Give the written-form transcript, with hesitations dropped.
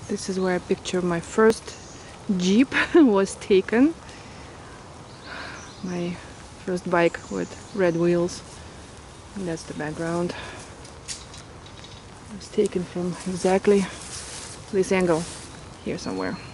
This is where a picture of my first Jeep was taken. My first bike with red wheels. And that's the background. It was taken from exactly this angle here somewhere.